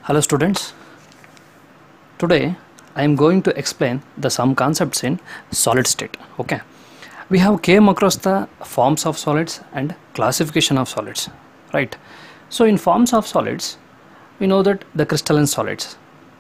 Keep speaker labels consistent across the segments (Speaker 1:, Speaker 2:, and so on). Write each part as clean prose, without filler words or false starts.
Speaker 1: Hello students, today I am going to explain some concepts in solid state. Okay, we have came across the forms of solids and classification of solids, right? So in forms of solids, we know that the crystalline solids.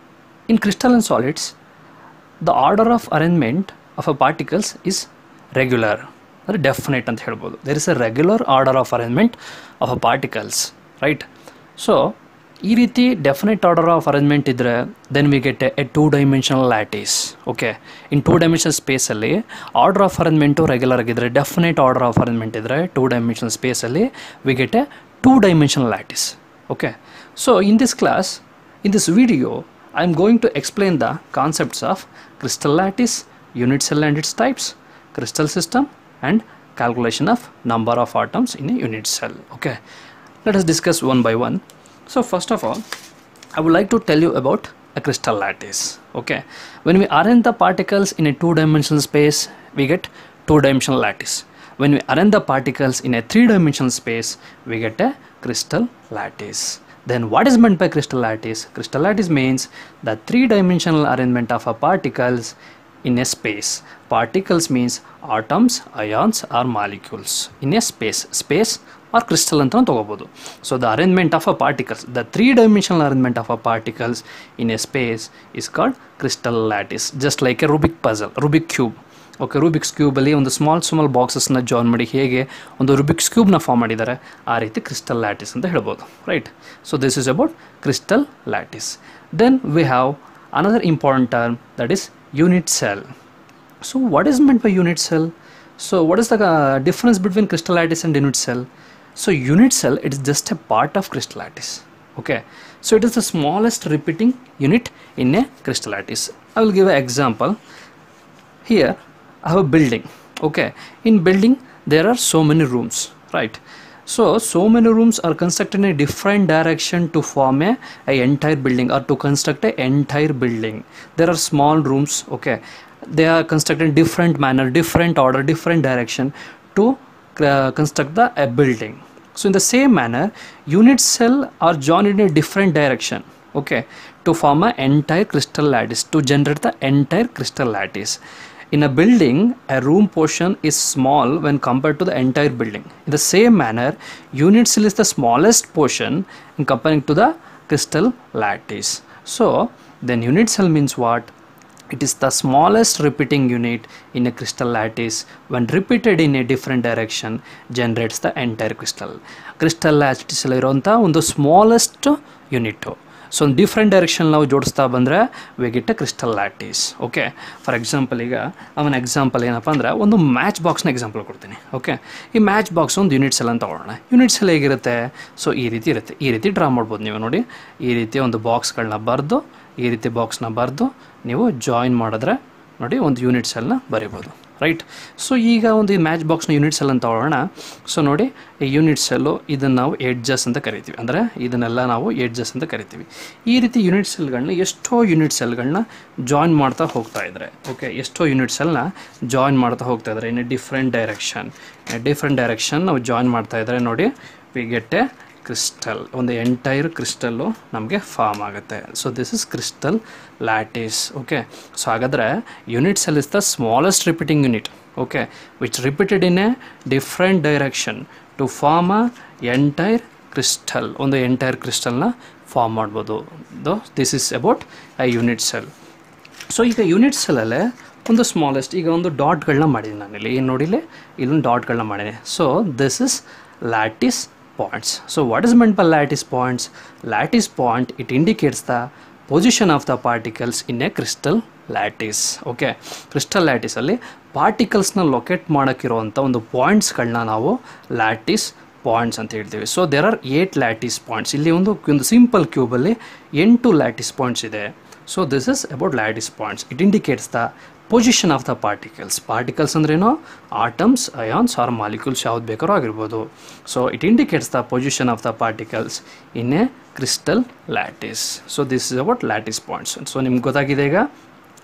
Speaker 1: In crystalline solids, the order of arrangement of a particles is regular or definite ಅಂತ ಹೇಳ್ಬೋದು. There is a regular order of arrangement of a particles, right? So ಈ ರೀತಿ definite order of arrangement ಇದ್ದರೆ then we get a two dimensional lattice. Okay, in two dimensional ಸ್ಪೇಸಲ್ಲಿ order of arrangement regular ಆಗಿದ್ದರೆ, definite order of arrangement ಇದ್ದರೆ two dimensional ಸ್ಪೇಸಲ್ಲಿ we get a two dimensional lattice. Okay, so in this class, in this video, I am going to explain the concepts of crystal lattice, unit cell and its types, crystal system and calculation of number of atoms in a unit cell. Okay, let us discuss one by one. So first of all, I would like to tell you about a crystal lattice. Okay, when we arrange the particles in a two-dimensional space, we get two-dimensional lattice. When we arrange the particles in a three-dimensional space, we get a crystal lattice. Then what is meant by crystal lattice? Crystal lattice means the three-dimensional arrangement of a particles in a space. Particles means atoms, ions or molecules in a space. Space or crystal anta ತಗೋಬಹುದು. So the arrangement of a particles, the three-dimensional arrangement of a particles in a space is called crystal lattice. Just like a Rubik puzzle, Rubik cube. Okay, Rubik's ಕ್ಯೂಬಲ್ಲಿ ಒಂದು small ಬಾಕ್ಸಸ್ನ join ಮಾಡಿ ಹೇಗೆ ಒಂದು Rubik's ಕ್ಯೂಬ್ನ form ಮಾಡಿದ್ದಾರೆ, ಆ ರೀತಿ crystal lattice ಅಂತ ಹೇಳ್ಬೋದು, right? So this is about crystal lattice. Then we have another important term, that is unit cell. So what is meant by unit cell? So what is the difference between crystal lattice and unit cell? So unit cell, it is just a part of crystal lattice. Okay, so it is the smallest repeating unit in a crystal lattice. I will give an example. Here I have a building. Okay, in building there are so many rooms, right? So many rooms are constructed in a different direction to form a entire building, or to construct a entire building. There are small rooms, okay, they are constructed in different manner, different order, different direction to construct a building. So in the same manner, unit cell are joined in a different direction, okay, to form an entire crystal lattice, to generate the entire crystal lattice. In a building, a room portion is small when compared to the entire building. In the same manner, unit cell is the smallest portion in comparing to the crystal lattice. So then unit cell means what? It is the smallest repeating unit in a crystal lattice. When repeated in a different direction, generates the entire crystal. Crystal lattice ಅಲ್ಲಿ ಇರುವಂಥ ಒಂದು smallest unit. So different direction ನಾವು ಜೋಡಿಸ್ತಾ ಬಂದರೆ we get a crystal lattice. Okay, for example ಈಗ ಅವನ example ಏನಪ್ಪ ಅಂದರೆ, ಒಂದು ಮ್ಯಾಚ್ ಬಾಕ್ಸ್ನ ಎಕ್ಸಾಂಪಲ್ ಕೊಡ್ತೀನಿ. ಓಕೆ, ಈ ಮ್ಯಾಚ್ ಬಾಕ್ಸ್ ಒಂದು ಯೂನಿಟ್ ಸೆಲ್ ಅಂತ ತಗೊಳ್ಳೋಣ. ಯೂನಿಟ್ ಸೆಲ್ ಹೇಗಿರುತ್ತೆ? ಸೊ ಈ ರೀತಿ ಇರುತ್ತೆ. ಈ ರೀತಿ ಡ್ರಾ ಮಾಡ್ಬೋದು ನೀವು ನೋಡಿ. ಈ ರೀತಿ ಒಂದು ಬಾಕ್ಸ್ಗಳನ್ನ ಬರೆದು, ಈ ರೀತಿ ಬಾಕ್ಸ್ನ ಬರೆದು ನೀವು ಜಾಯಿನ್ ಮಾಡಿದ್ರೆ ನೋಡಿ ಒಂದು ಯೂನಿಟ್ ಸೆಲ್ನ ಬರಿಬೋದು, ರೈಟ್? ಸೊ ಈಗ ಒಂದು ಈ ಮ್ಯಾಚ್ ಬಾಕ್ಸ್ನ ಯೂನಿಟ್ ಸೆಲ್ ಅಂತ ತಗೊಳ್ಳೋಣ. ಸೊ ನೋಡಿ, ಈ ಯೂನಿಟ್ ಸೆಲ್ಲು ಇದನ್ನು ನಾವು ಎಡ್ಜಸ್ ಅಂತ ಕರಿತೀವಿ, ಅಂದರೆ ಇದನ್ನೆಲ್ಲ ನಾವು ಎಡ್ಜಸ್ ಅಂತ ಕರಿತೀವಿ. ಈ ರೀತಿ ಯೂನಿಟ್ ಸೆಲ್ಗಳನ್ನ ಎಷ್ಟೋ ಯೂನಿಟ್ ಸೆಲ್ಗಳನ್ನ ಜಾಯಿನ್ ಮಾಡ್ತಾ ಹೋಗ್ತಾ ಇದ್ದಾರೆ. ಓಕೆ, ಎಷ್ಟೋ ಯೂನಿಟ್ ಸೆಲ್ನ ಜಾಯಿನ್ ಮಾಡ್ತಾ ಹೋಗ್ತಾ ಇದ್ದಾರೆ ಇನ್ ಎ ಡಿಫ್ರೆಂಟ್ ಡೈರೆಕ್ಷನ್ ನಾವು ಜಾಯಿನ್ ಮಾಡ್ತಾ ಇದ್ದಾರೆ. ನೋಡಿ, ವಿ ಗೆಟ್ ಎ ಕ್ರಿಸ್ಟಲ್, ಒಂದು ಎಂಟೈರ್ ಕ್ರಿಸ್ಟಲ್ಲು ನಮಗೆ ಫಾರ್ಮ್ ಆಗುತ್ತೆ. So this is crystal lattice. Okay, so ಹಾಗಾದರೆ unit cell is the smallest repeating unit, okay, which repeated in a different direction to form a entire crystal. ಒಂದು entire ಕ್ರಿಸ್ಟಲ್ನ form ಮಾಡ್ಬೋದು. This is about a unit cell. So ಈಗ unit ಸೆಲ್ಲಲ್ಲೇ ಒಂದು smallest, ಈಗ ಒಂದು ಡಾಟ್ಗಳನ್ನ ಮಾಡಿದ್ದೀನಿ ನಾನಿಲ್ಲಿ, ಏನು ನೋಡಿಲಿ, ಇಲ್ಲೊಂದು ಡಾಟ್ಗಳನ್ನ ಮಾಡಿದೆ. So this is lattice points. So what is meant by lattice points? Lattice point, it indicates the position of the particles in a crystal lattice. Okay, crystal lattice ಅಲ್ಲಿ particles ನ ಲೊಕೇಟ್ ಮಾಡೋಕ್ಕಿರುವಂಥ ಒಂದು ಪಾಯಿಂಟ್ಸ್ಗಳನ್ನ ನಾವು ಲ್ಯಾಟಿಸ್ ಪಾಯಿಂಟ್ಸ್ ಅಂತ ಹೇಳ್ತೀವಿ. So there are 8 lattice points. ಇಲ್ಲಿ ಒಂದು ಸಿಂಪಲ್ ಕ್ಯೂಬಲ್ಲಿ 8 ಲ್ಯಾಟಿಸ್ ಪಾಯಿಂಟ್ಸ್ ಇದೆ. So this is about lattice points. It indicates the position of the particles. Particles ಅಂದ್ರೇನು? ಆಟಮ್ಸ್, ಅಯಾನ್ಸ್ ಆರ್ ಮಾಲಿಕ್ಯೂಲ್ಸ್ ಯಾವ್ದು ಬೇಕಾದ್ರೂ ಆಗಿರ್ಬೋದು. So it indicates the position of the particles in a crystal lattice. So this is about lattice points. So ನಿಮ್ಗೆ ಗೊತ್ತಾಗಿದೆ ಈಗ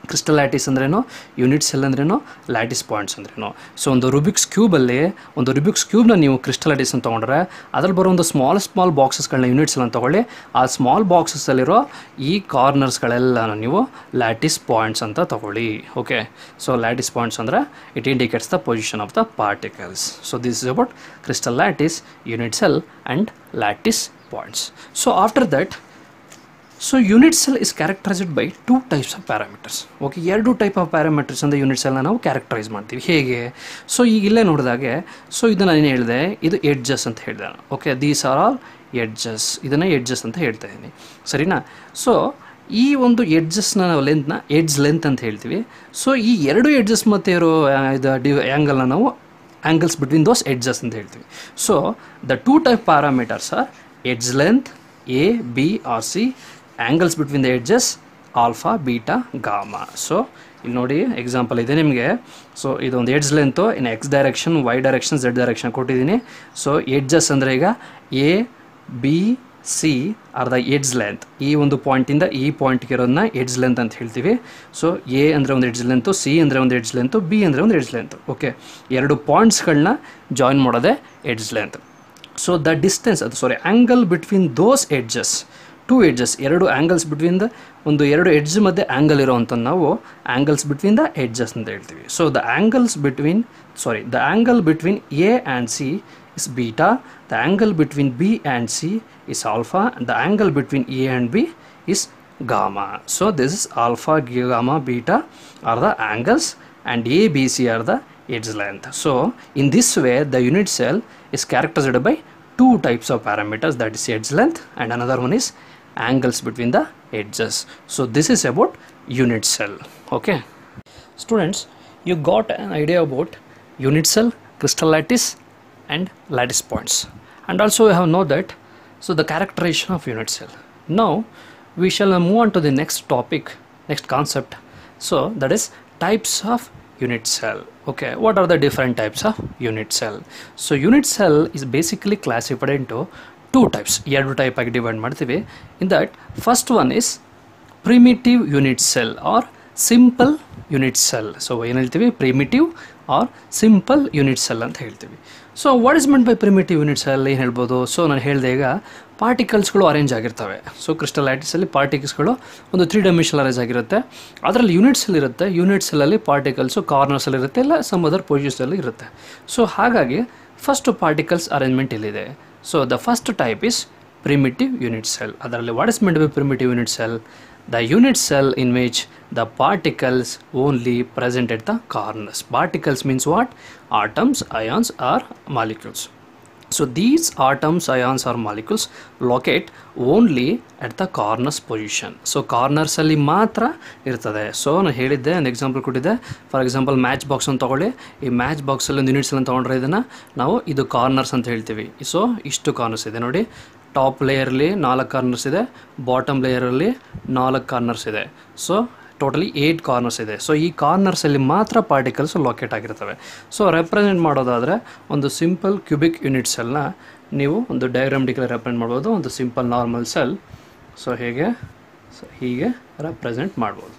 Speaker 1: crystal lattice ಅಂದ್ರೇನು, unit cell ಅಂದ್ರೇನು, lattice points ಅಂದ್ರೇನು. ಸೊ ಒಂದು ರುಬಿಕ್ಸ್ ಕ್ಯೂಬಲ್ಲಿ ಒಂದು ರುಬಿಕ್ಸ್ ಕ್ಯೂಬ್ನ ನೀವು ಕ್ರಿಸ್ಟಲ್ ಲ್ಯಾಟಿಸ್ ಅಂತ ತೊಗೊಂಡ್ರೆ ಅದ್ರಲ್ಲಿ ಬರೋ ಒಂದು ಸ್ಮಾಲ್ ಬಾಕ್ಸಸ್ಗಳನ್ನ ಯೂನಿಟ್ ಸೆಲ್ ಅಂತ ತೊಗೊಳ್ಳಿ. ಆ ಸ್ಮಾಲ್ ಬಾಕ್ಸಸ್ಸಲ್ಲಿರೋ ಈ ಕಾರ್ನರ್ಸ್ಗಳೆಲ್ಲನೂ ನೀವು ಲ್ಯಾಟಿಸ್ ಪಾಯಿಂಟ್ಸ್ ಅಂತ ತೊಗೊಳ್ಳಿ. ಓಕೆ, ಸೊ ಲ್ಯಾಟಿಸ್ ಪಾಯಿಂಟ್ಸ್ ಅಂದರೆ it indicates the position of the particles. So this is about crystal lattice, unit cell and lattice points. So after that, so unit cell is characterised by 2 types of parameters. Okay, 2 type of parameters ಅಂತ unit ಸೆಲ್ನ ನಾವು characterise ಮಾಡ್ತೀವಿ. ಹೇಗೆ? So ಈಗ ಇಲ್ಲೇ ನೋಡಿದಾಗೆ, so ಇದು ನಾನು ಹೇಳಿದೆ, ಇದು ಎಡ್ಜಸ್ ಅಂತ ಹೇಳಿದೆ. Okay, these are all edges. ಇದನ್ನು ಎಡ್ಜಸ್ ಅಂತ ಹೇಳ್ತಾ ಇದ್ದೀನಿ, ಸರಿನಾ? ಸೊ ಈ ಒಂದು ಎಡ್ಜಸ್ನ ನಾವು ಎಡ್ಜ್ ಲೆಂತ್ ಅಂತ ಹೇಳ್ತೀವಿ. ಸೊ ಈ 2 ಎಡ್ಜಸ್ ಮತ್ತು ಇರೋ ಇದು ಆ್ಯಂಗಲ್ನ ನಾವು ಆ್ಯಂಗಲ್ಸ್ ಬಿಟ್ವೀನ್ ದೋಸ್ ಎಡ್ಜಸ್ ಅಂತ ಹೇಳ್ತೀವಿ. So the 2 type parameters are edge length A, B or C, angles between the edges alpha, beta, gamma. So ಇಲ್ಲಿ ನೋಡಿ ಎಕ್ಸಾಂಪಲ್ ಇದೆ ನಿಮಗೆ. ಸೊ ಇದೊಂದು edge length in X direction, Y direction, Z direction ಕೊಟ್ಟಿದ್ದೀನಿ. So edges ಅಂದರೆ ಈಗ A, B, C are the edge length. ಈ ಒಂದು ಪಾಯಿಂಟಿಂದ ಈ ಪಾಯಿಂಟ್ಗೆ ಇರೋದನ್ನ ಎಡ್ಜ್ ಲೆಂತ್ ಅಂತ ಹೇಳ್ತೀವಿ. ಸೊ ಎ ಅಂದರೆ ಒಂದು ಎಡ್ಜ್ ಲೆಂತು, ಸಿ ಅಂದರೆ ಒಂದು ಎಡ್ಜ್ ಲೆಂತು, ಬಿ ಅಂದರೆ ಒಂದು ಎಡ್ಜ್ ಲೆಂತು. ಓಕೆ, 2 ಪಾಯಿಂಟ್ಸ್ಗಳನ್ನ ಜಾಯಿನ್ ಮಾಡೋದೇ edge length. So the distance angle between those edges, 2 edges, 2 angles between the 2 edge ಮಧ್ಯೆ ಆ್ಯಂಗಲ್ ಇರೋವಂಥ ನಾವು ಆ್ಯಂಗಲ್ಸ್ ಬಿಟ್ವೀನ್ ದ ಎಡ್ಜಸ್ ಅಂತ ಹೇಳ್ತೀವಿ. So the angle between A and C is beta, the angle between B and C is alpha, and the angle between A and B is gamma. So this is alpha, gamma, beta are the angles, and A, B, C are the edge length. So in this way the unit cell is characterized by 2 types of parameters, that is edge length, and another one is angles between the edges. So this is about unit cell. Okay students, you got an idea about unit cell, crystal lattice and lattice points, and also we have know that the characterization of unit cell. Now we shall move on to the next topic, next concept. So that is types of unit cell. Okay, what are the different types of unit cell? So unit cell is basically classified into 2 types. 2 type ಆಗಿ divide ಮಾಡ್ತೀವಿ. In that, first one is primitive unit cell or simple unit cell. So ಏನು ಹೇಳ್ತೀವಿ? primitive or simple unit cell ಅಂತ ಹೇಳ್ತೀವಿ. So what is meant by primitive unit cell ಏನು ಹೇಳ್ಬೋದು? So ನಾನು ಹೇಳಿದೆ ಈಗ ಪಾರ್ಟಿಕಲ್ಸ್ಗಳು ಅರೇಂಜ್ ಆಗಿರ್ತವೆ. ಸೊ ಕ್ರಿಸ್ಟಲ್ ಲ್ಯಾಟಿಸಲ್ಲಿ ಪಾರ್ಟಿಕಲ್ಸ್ಗಳು ಒಂದು 3 dimensional ಅರೇಂಜ್ ಆಗಿರುತ್ತೆ. ಅದರಲ್ಲಿ ಯೂನಿಟ್ ಸೆಲ್ ಇರುತ್ತೆ. ಯೂನಿಟ್ ಸೆಲ್ಲಲ್ಲಿ ಪಾರ್ಟಿಕಲ್ಸು ಕಾರ್ನರ್ಸಲ್ಲಿ ಇರುತ್ತೆ, ಇಲ್ಲ ಸಮ್ ಅದರ್ ಪೊಸಿಷನಲ್ಲಿ ಇರುತ್ತೆ. ಸೊ ಹಾಗಾಗಿ ಫಸ್ಟ್ ಪಾರ್ಟಿಕಲ್ಸ್ ಅರೇಂಜ್ಮೆಂಟ್ ಇಲ್ಲಿದೆ. So the first type is primitive unit cell. ಅದರಲ್ಲಿ what is meant by primitive unit cell? The unit cell in which the particles only present at the corners. Particles means what? Atoms, ions or molecules. So these atoms, ions or molecules locate only at the corners position. So corners ಅಲ್ಲಿ ಮಾತ್ರ ಇರ್ತದೆ. So ನಾನು ಹೇಳಿದ್ದೆ, ಒಂದು example ಕೊಟ್ಟಿದ್ದೆ. For example match box ಅಂತ ತಗೊಳ್ಳಿ. ಈ ಮ್ಯಾಚ್ ಬಾಕ್ಸಲ್ಲಿ ಒಂದು ಯೂನಿಟ್ ಸೆಲ್ ಅಂತ ತೊಗೊಂಡ್ರೆ ಇದನ್ನು ನಾವು ಇದು ಕಾರ್ನರ್ಸ್ ಅಂತ ಹೇಳ್ತೀವಿ. ಸೊ ಇಷ್ಟು ಕಾರ್ನರ್ಸ್ ಇದೆ ನೋಡಿ. ಟಾಪ್ ಲೇಯರಲ್ಲಿ 4 ಕಾರ್ನರ್ಸ್ ಇದೆ, ಬಾಟಮ್ ಲೇಯರಲ್ಲಿ 4 ಕಾರ್ನರ್ಸ್ ಇದೆ. ಸೊ ಟೋಟಲಿ 8 ಕಾರ್ನರ್ಸ್ ಇದೆ. ಸೊ ಈ ಕಾರ್ನರ್ಸಲ್ಲಿ ಮಾತ್ರ ಪಾರ್ಟಿಕಲ್ಸ್ ಲೊಕೇಟ್ ಆಗಿರ್ತವೆ. ಸೊ ರೆಪ್ರೆಸೆಂಟ್ ಮಾಡೋದಾದರೆ ಒಂದು ಸಿಂಪಲ್ ಕ್ಯೂಬಿಕ್ ಯೂನಿಟ್ ಸೆಲ್ನ ನೀವು ಒಂದು ಡಯಾಗ್ರಾಮ್ಟಿಕಲಿ ರೆಪ್ರೆಸೆಂಟ್ ಮಾಡ್ಬೋದು. ಒಂದು ಸಿಂಪಲ್ ನಾರ್ಮಲ್ ಸೆಲ್ ಸೊ ಹೀಗೆ ರೆಪ್ರೆಸೆಂಟ್ ಮಾಡ್ಬೋದು.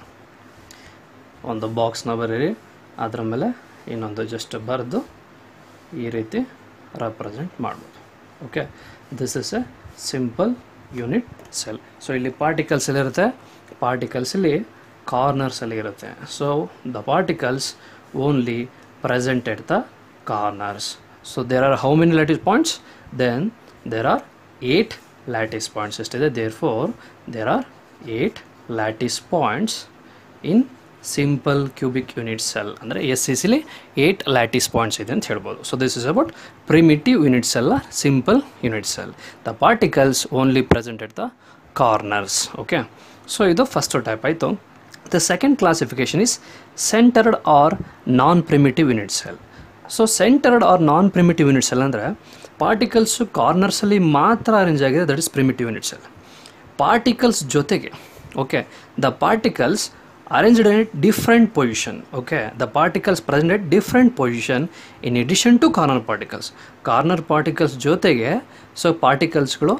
Speaker 1: ಒಂದು ಬಾಕ್ಸ್ನ ಬರೀರಿ, ಅದರ ಮೇಲೆ ಇನ್ನೊಂದು ಜಸ್ಟ್ ಬರೆದು ಈ ರೀತಿ ರೆಪ್ರೆಸೆಂಟ್ ಮಾಡ್ಬೋದು. Okay, this is a simple unit cell. So ಇಲ್ಲಿ ಪಾರ್ಟಿಕಲ್ಸ್ ಎಲ್ಲಿರುತ್ತೆ? ಪಾರ್ಟಿಕಲ್ಸಲ್ಲಿ ಕಾರ್ನರ್ಸಲ್ಲಿ ಇರುತ್ತೆ. So the particles only present at the corners. So there are how many lattice points? Then there are 8 lattice points ಎಷ್ಟಿದೆ? Therefore there are 8 lattice points in simple cubic unit cell. ಅಂದರೆ SCCಲಿ 8 lattice points ಇದೆ ಅಂತ ಹೇಳ್ಬೋದು. So this is about primitive unit cell or simple unit cell. The particles only present at the corners. Okay, so ಇದು first type ಆಯಿತು. The second classification is centred or non primitive unit cell. So centred or non primitive unit cell ಅಂದರೆ particles ಕಾರ್ನರ್ಸಲ್ಲಿ ಮಾತ್ರ arrange ಆಗಿದೆ, that is primitive unit cell. Particles ಜೊತೆಗೆ okay the particles arranged at different position. Okay, the particles present at different position in addition to corner particles. Corner particles ಜೊತೆಗೆ so ಪಾರ್ಟಿಕಲ್ಸ್ಗಳು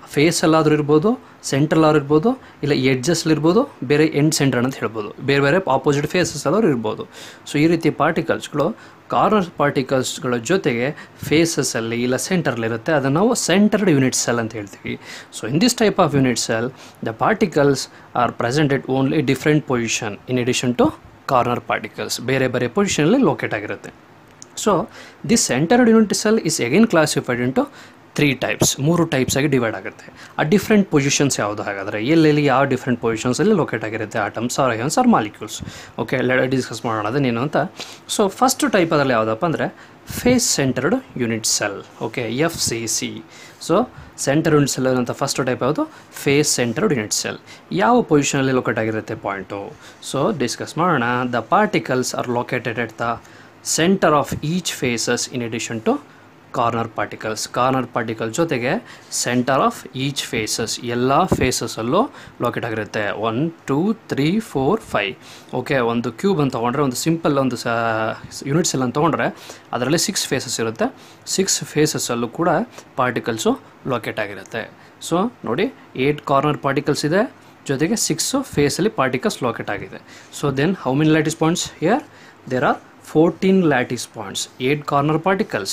Speaker 1: ಫೇಸಲ್ಲಾದರೂ ಇರ್ಬೋದು, ಸೆಂಟ್ರಲ್ಲಾದ್ರೂ ಇರ್ಬೋದು, ಇಲ್ಲ ಎಡ್ಜಸ್ಲಿರ್ಬೋದು, ಬೇರೆ ಎಂಡ್ ಸೆಂಟರ್ ಅಂತ ಹೇಳ್ಬೋದು, ಬೇರೆ ಬೇರೆ ಆಪೋಸಿಟ್ ಫೇಸಸ್ ಅಲ್ಲಾದ್ರೂ ಇರ್ಬೋದು. ಸೊ ಈ ರೀತಿ ಪಾರ್ಟಿಕಲ್ಸ್ಗಳು ಕಾರ್ನರ್ ಪಾರ್ಟಿಕಲ್ಸ್ಗಳ ಜೊತೆಗೆ ಫೇಸಸ್ಸಲ್ಲಿ ಇಲ್ಲ ಸೆಂಟರ್ಲಿರುತ್ತೆ. ಅದನ್ನು ನಾವು ಸೆಂಟರ್ಡ್ ಯೂನಿಟ್ ಸೆಲ್ ಅಂತ ಹೇಳ್ತೀವಿ. So in this type of unit cell the particles are present at only different position in addition to corner particles. ಬೇರೆ ಬೇರೆ ಪೊಸಿಷನಲ್ಲಿ ಲೊಕೇಟ್ ಆಗಿರುತ್ತೆ. So this centred unit cell is again classified into 3 types, 3 types ಆಗಿ divide ಆಗುತ್ತೆ. ಆ different positions ಯಾವುದು ಹಾಗಾದರೆ, ಎಲ್ಲೆಲ್ಲಿ ಯಾವ ಡಿಫ್ರೆಂಟ್ ಪೊಸಿಷನ್ಸಲ್ಲಿ ಲೊಕೇಟ್ ಆಗಿರುತ್ತೆ atoms or ions or molecules. Okay, discuss ಮಾಡೋಣ ಅದನ್ನೇನು ಅಂತ. ಸೊ ಫಸ್ಟ್ ಟೈಪ್ ಅದರಲ್ಲಿ ಯಾವುದಪ್ಪ ಅಂದರೆ face centred unit cell. Okay, FCC. So centre unit cell ಅಂತ ಫಸ್ಟ್ ಟೈಪ್ ಯಾವುದು? Face centred unit cell. ಯಾವ ಪೊಸಿಷನಲ್ಲಿ ಲೊಕೇಟ್ ಆಗಿರುತ್ತೆ ಪಾಯಿಂಟು? ಸೊ ಡಿಸ್ಕಸ್ ಮಾಡೋಣ. The particles are located at the centre of each faces in addition to corner particles. Corner particle ಜೊತೆಗೆ centre of each faces, ಎಲ್ಲ ಫೇಸಸಲ್ಲೂ locate ಆಗಿರುತ್ತೆ. 1 2 3 4 5. Okay, ಒಂದು cube ಅಂತ ತೊಗೊಂಡ್ರೆ, ಒಂದು ಸಿಂಪಲ್ ಒಂದು ಯೂನಿಟ್ ಸೆಲ್ ಅಂತ ತೊಗೊಂಡ್ರೆ ಅದರಲ್ಲಿ 6 ಫೇಸಸ್ ಇರುತ್ತೆ. 6 ಫೇಸಸ್ಸಲ್ಲೂ ಕೂಡ ಪಾರ್ಟಿಕಲ್ಸು ಲೊಕೇಟ್ ಆಗಿರುತ್ತೆ. ಸೊ ನೋಡಿ, 8 ಕಾರ್ನರ್ ಪಾರ್ಟಿಕಲ್ಸ್ ಇದೆ, ಜೊತೆಗೆ 6 ಫೇಸಲ್ಲಿ ಪಾರ್ಟಿಕಲ್ಸ್ ಲೊಕೇಟ್ ಆಗಿದೆ. So then how many lattice points here? There are 14 lattice points. 8 corner particles,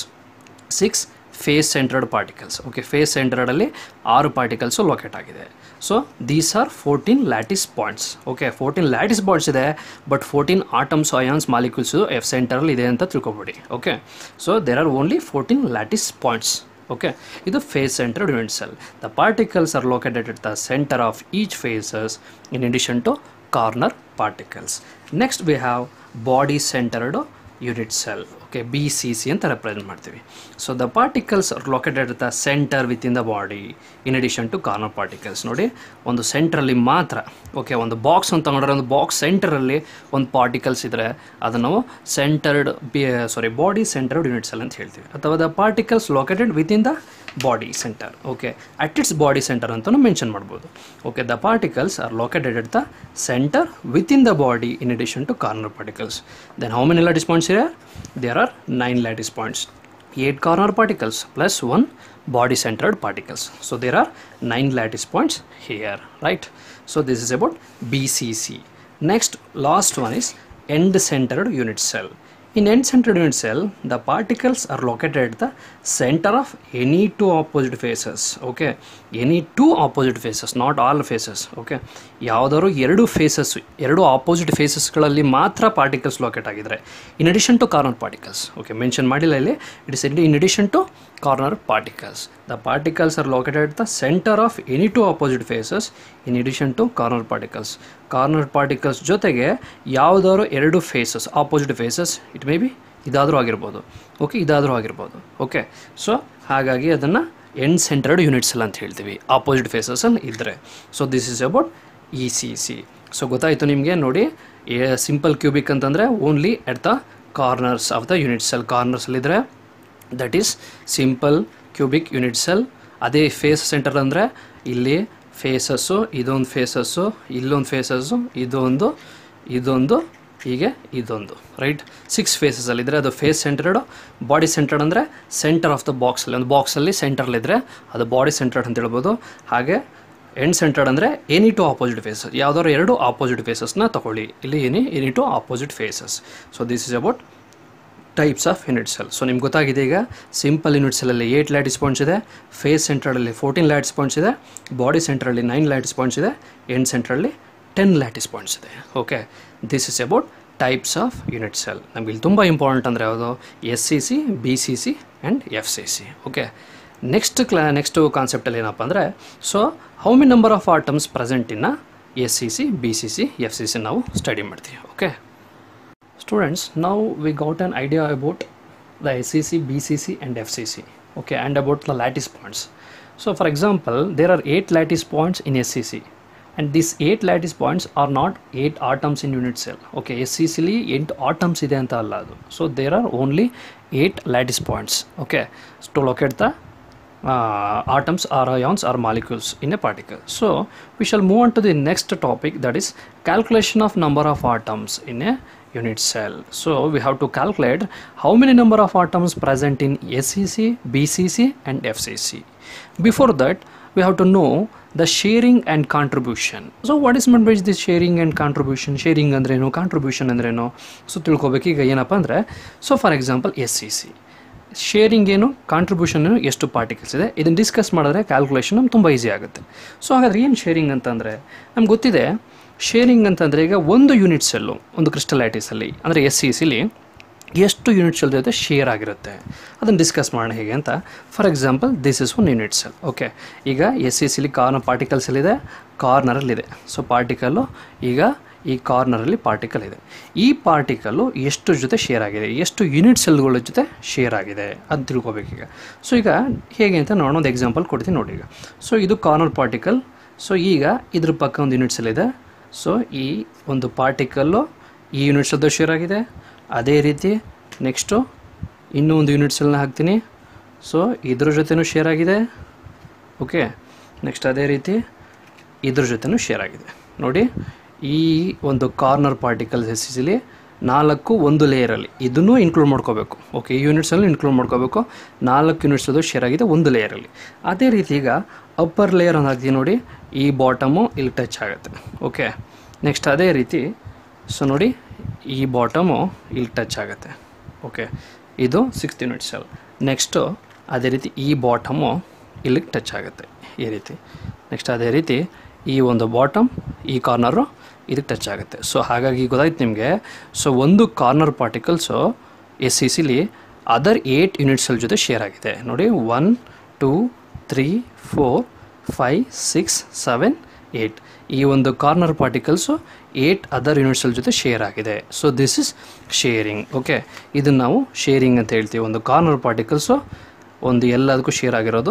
Speaker 1: 6 face centred particles. Okay, face ಸೆಂಟರ್ಡಲ್ಲಿ 6 ಪಾರ್ಟಿಕಲ್ಸು ಲೊಕೇಟ್ ಆಗಿದೆ. So these are 14 lattice points. Okay, 14 lattice points ಇದೆ, but 14 atoms, ions, molecules F ಸೆಂಟರಲ್ಲಿ ಇದೆ ಅಂತ ತಿಳ್ಕೊಬೇಡಿ. Okay, so there are only 14 lattice points. Okay, ಇದು face centred unit cell. The particles are located at the centre of each faces in addition to corner particles. Next we have body centred unit cell. Okay, BCC ಅಂತ represent ಮಾಡ್ತೀವಿ. So the particles are located the centre with in the body in addition to corner particles. ನೋಡಿ, ಒಂದು ಸೆಂಟ್ರಲ್ಲಿ ಮಾತ್ರ. Okay, ಒಂದು box ಅಂತ ತಗೊಂಡ್ರೆ ಒಂದು ಬಾಕ್ಸ್ ಸೆಂಟರಲ್ಲಿ ಒಂದು ಪಾರ್ಟಿಕಲ್ಸ್ ಇದ್ದರೆ ಅದನ್ನು ನಾವು ಬಾಡಿ ಸೆಂಟರ್ಡ್ ಯೂನಿಟ್ ಸೆಲ್ ಅಂತ ಹೇಳ್ತೀವಿ. ಅಥವಾ the particles located with in the body centre. Okay, at its body centre ಅಂತಲೂ ಮೆನ್ಷನ್ ಮಾಡ್ಬೋದು. Okay, the particles are located at the centre with in the body in addition to corner particles. Then how many lattice points here? There are 9 lattice points. 8 corner particles plus 1 body centered particles. So there are 9 lattice points here, right? So this is about BCC. Next, last one is end centered unit cell. In end centered unit cell, the particles are located at the center of any 2 opposite faces. Okay, any 2 opposite faces, not all faces. Okay, ಯಾವುದಾದ್ರು 2 phases, 2 opposite ಫೇಸಸ್ಗಳಲ್ಲಿ ಮಾತ್ರ particles locate ಆಗಿದ್ದಾರೆ. In addition to corner particles. Okay, mention ಮಾಡಿಲ್ಲ ಇಲ್ಲಿ. It is in addition to corner particles. The particles are located at the centre of any 2 opposite faces in addition to corner particles. Corner particles ಜೊತೆಗೆ ಯಾವುದಾದ್ರು 2 faces, opposite faces, it may be ಇದಾದರೂ ಆಗಿರ್ಬೋದು. Okay, ಇದಾದರೂ ಆಗಿರ್ಬೋದು. Okay, so ಹಾಗಾಗಿ ಅದನ್ನು end centred unit cell ಅಂತ ಹೇಳ್ತೀವಿ, opposite ಫೇಸಸಲ್ಲಿ ಇದ್ದರೆ. So this is about ECC. So ಗೊತ್ತಾಯಿತು ನಿಮಗೆ. ನೋಡಿ, ಸಿಂಪಲ್ ಕ್ಯೂಬಿಕ್ ಅಂತಂದರೆ only at the corners of the unit cell. ಕಾರ್ನರ್ಸಲ್ಲಿದ್ದರೆ that is simple cubic unit cell. ಅದೇ ಫೇಸ್ ಸೆಂಟರ್ ಅಂದರೆ ಇಲ್ಲಿ ಫೇಸಸ್ಸು, ಇದೊಂದು ಫೇಸಸ್ಸು, ಇಲ್ಲೊಂದು ಫೇಸಸ್ಸು, ಇದೊಂದು ಹೀಗೆ ಇದೊಂದು, ರೈಟ್? 6 ಫೇಸಸಲ್ಲಿದ್ದರೆ ಅದು ಫೇಸ್ ಸೆಂಟರ್ಡು. ಬಾಡಿ ಸೆಂಟರ್ಡ್ ಅಂದರೆ ಸೆಂಟರ್ ಆಫ್ ದ ಬಾಕ್ಸಲ್ಲಿ, ಒಂದು ಬಾಕ್ಸಲ್ಲಿ ಸೆಂಟರ್ಲಿದ್ದರೆ ಅದು ಬಾಡಿ ಸೆಂಟರ್ಡ್ ಅಂತ ಹೇಳ್ಬೋದು. ಹಾಗೆ ಎಂಡ್ ಸೆಂಟರ್ಡ್ ಅಂದರೆ ಎನಿ 2 ಆಪೋಸಿಟ್ ಫೇಸಸ್, ಯಾವುದಾದ್ರು 2 ಆಪೋಸಿಟ್ ಫೇಸಸ್ನ ತಗೊಳ್ಳಿ. ಇಲ್ಲಿ any 2 opposite faces. So this is about types of unit cell. So ನಿಮ್ಗೆ ಗೊತ್ತಾಗಿದೆ ಈಗ. ಸಿಂಪಲ್ ಯೂನಿಟ್ ಸೆಲ್ಲಲ್ಲಿ 8 ಲ್ಯಾಟಿಸ್ ಪಾಯಿಂಟ್ಸ್ ಇದೆ, ಫೇಸ್ ಸೆಂಟ್ರಲ್ಲಿ 14 ಲ್ಯಾಟಿಸ್ ಪಾಯಿಂಟ್ಸ್ ಇದೆ, ಬಾಡಿ ಸೆಂಟ್ರಲ್ಲಿ 9 ಲ್ಯಾಟಿಸ್ ಪಾಯಿಂಟ್ಸ್ ಇದೆ, ಎಂಡ್ ಸೆಂಟ್ರಲ್ಲಿ 10 ಲ್ಯಾಟಿಸ್ ಪಾಯಿಂಟ್ಸ್ ಇದೆ. Okay, this is about types of unit cell. ನಮ್ಗೆ ಇಲ್ಲಿ ತುಂಬ ಇಂಪಾರ್ಟೆಂಟ್ ಅಂದರೆ ಯಾವುದು? SCC, BCC and FCC. Okay, next ಕಾನ್ಸೆಪ್ಟಲ್ಲಿ ಏನಪ್ಪ ಅಂದರೆ, so how many number of atoms present in SCC, BCC, FCC ನಾವು ಸ್ಟಡಿ ಮಾಡ್ತೀವಿ. Okay students, now we got an idea about the SCC, BCC and FCC. Okay, and about the lattice points. So for example, there are 8 lattice points in SCC, and these 8 lattice points are not 8 atoms in unit cell. Okay, SCC li 8 atoms ide anta alla adu. So there are only 8 lattice points. Okay, to locate the atoms or ions or molecules in a particle. So we shall move on to the next topic, that is calculation of number of atoms in a unit cell. So we have to calculate how many number of atoms present in SCC, BCC and FCC. Before that, we have to know the sharing and contribution. So what is meant by this sharing and contribution? Sharing ಅಂದ್ರೇನು, contribution ಅಂದ್ರೇನು? So ತಿಳ್ಕೊಬೇಕು. ಈಗ ಏನಪ್ಪ ಅಂದರೆ, so for example SCC sharing ಏನು, contribution ಏನು, ಎಷ್ಟು particles ಇದೆ, ಇದನ್ನು ಡಿಸ್ಕಸ್ ಮಾಡಿದ್ರೆ ಕ್ಯಾಲ್ಕುಲೇಷನ್ ನಮ್ಗೆ ತುಂಬ ಈಸಿ ಆಗುತ್ತೆ. ಸೊ ಹಾಗಾದ್ರೆ ಏನು ಶೇರಿಂಗ್ ಅಂತಂದರೆ, ನಮ್ಗೆ ಗೊತ್ತಿದೆ ಶೇರಿಂಗ್ ಅಂತಂದರೆ ಈಗ ಒಂದು ಯೂನಿಟ್ ಸೆಲ್ಲು ಒಂದು ಕ್ರಿಸ್ಟಲೈಟಿಸಲ್ಲಿ ಅಂದರೆ SCCಲಿ ಎಷ್ಟು ಯೂನಿಟ್ ಸೆಲ್ ಜೊತೆ ಶೇರ್ ಆಗಿರುತ್ತೆ ಅದನ್ನು ಡಿಸ್ಕಸ್ ಮಾಡೋಣ ಹೇಗೆ ಅಂತ. For example this is one unit cell. Okay, ಈಗ SCCಲಿ ಪಾರ್ಟಿಕಲ್ಸ್ ಎಲ್ಲಿದೆ, ಕಾರ್ನರಲ್ಲಿದೆ. ಸೊ ಪಾರ್ಟಿಕಲ್ಲು ಈಗ ಈ ಕಾರ್ನರಲ್ಲಿ ಪಾರ್ಟಿಕಲ್ ಇದೆ. ಈ ಪಾರ್ಟಿಕಲ್ಲು ಎಷ್ಟು ಜೊತೆ ಶೇರ್ ಆಗಿದೆ, ಎಷ್ಟು ಯೂನಿಟ್ ಸೆಲ್ಗಳ ಜೊತೆ ಶೇರ್ ಆಗಿದೆ ಅದು ತಿಳ್ಕೊಬೇಕೀಗ. ಸೊ ಈಗ ಹೇಗೆ ಅಂತ ನೋಡೋಣ, ಒಂದು ಎಕ್ಸಾಂಪಲ್ ಕೊಡ್ತೀನಿ ನೋಡಿ. ಈಗ ಸೊ ಇದು ಕಾರ್ನರ್ ಪಾರ್ಟಿಕಲ್. ಸೊ ಈಗ ಇದ್ರ ಪಕ್ಕ ಒಂದು ಯೂನಿಟ್ ಸೆಲ್ ಇದೆ. ಸೊ ಈ ಒಂದು ಪಾರ್ಟಿಕಲ್ಲು ಈ ಯೂನಿಟ್ ಸೆಲ್ದು ಶೇರ್ ಆಗಿದೆ. ಅದೇ ರೀತಿ ನೆಕ್ಸ್ಟು ಇನ್ನೂ ಒಂದು ಯೂನಿಟ್ ಸೆಲ್ನ ಹಾಕ್ತೀನಿ. ಸೊ ಇದ್ರ ಜೊತೆನೂ ಶೇರ್ ಆಗಿದೆ. ಓಕೆ, ನೆಕ್ಸ್ಟ್ ಅದೇ ರೀತಿ ಇದ್ರ ಜೊತೆನೂ ಶೇರ್ ಆಗಿದೆ. ನೋಡಿ, ಈ ಒಂದು ಕಾರ್ನರ್ ಪಾರ್ಟಿಕಲ್ಸ್ SCCಲಿ 4 ಒಂದು ಲೇಯರಲ್ಲಿ, ಇದನ್ನು ಇನ್ಕ್ಲೂಡ್ ಮಾಡ್ಕೋಬೇಕು. ಓಕೆ, ಈ ಯೂನಿಟ್ಸಲ್ಲಿ ಇನ್ಕ್ಲೂಡ್ ಮಾಡ್ಕೋಬೇಕು. 4 ಯೂನಿಟ್ಸದು ಶೇರ್ ಆಗಿದೆ ಒಂದು ಲೇಯರಲ್ಲಿ. ಅದೇ ರೀತಿ ಈಗ ಅಪ್ಪರ್ ಲೇಯರ್ ಒಂದು ಹಾಕ್ತೀವಿ ನೋಡಿ, ಈ ಬಾಟಮು ಇಲ್ಲಿ ಟಚ್ ಆಗುತ್ತೆ. ಓಕೆ, ನೆಕ್ಸ್ಟ್ ಅದೇ ರೀತಿ ಸೊ ನೋಡಿ ಈ ಬಾಟಮು ಇಲ್ಲಿ ಟಚ್ ಆಗುತ್ತೆ. ಓಕೆ, ಇದು 6th ಯೂನಿಟ್ ಸೆಲ್. ನೆಕ್ಸ್ಟು ಅದೇ ರೀತಿ ಈ ಬಾಟಮು ಇಲ್ಲಿಗೆ ಟಚ್ ಆಗುತ್ತೆ ಈ ರೀತಿ. ನೆಕ್ಸ್ಟ್ ಅದೇ ರೀತಿ ಈ ಒಂದು ಬಾಟಮ್ ಈ ಕಾರ್ನರು ಇದಕ್ಕೆ ಟಚ್ ಆಗುತ್ತೆ. ಸೊ ಹಾಗಾಗಿ ಗೊತ್ತಾಯ್ತು ನಿಮಗೆ. ಸೊ ಒಂದು ಕಾರ್ನರ್ ಪಾರ್ಟಿಕಲ್ಸು SCCಲಿ ಅದರ್ 8 ಯೂನಿಟ್ ಸೆಲ್ ಜೊತೆ ಶೇರ್ ಆಗಿದೆ. ನೋಡಿ 1 2 3 4 5 6 7 8 ಈ ಒಂದು corner particles 8 other unit cell ಜೊತೆ ಶೇರ್ ಆಗಿದೆ. So this is sharing. Okay, ಇದನ್ನು ನಾವು ಶೇರಿಂಗ್ ಅಂತ ಹೇಳ್ತೀವಿ. ಒಂದು ಕಾರ್ನರ್ ಪಾರ್ಟಿಕಲ್ಸು ಒಂದು ಎಲ್ಲದಕ್ಕೂ ಶೇರ್ ಆಗಿರೋದು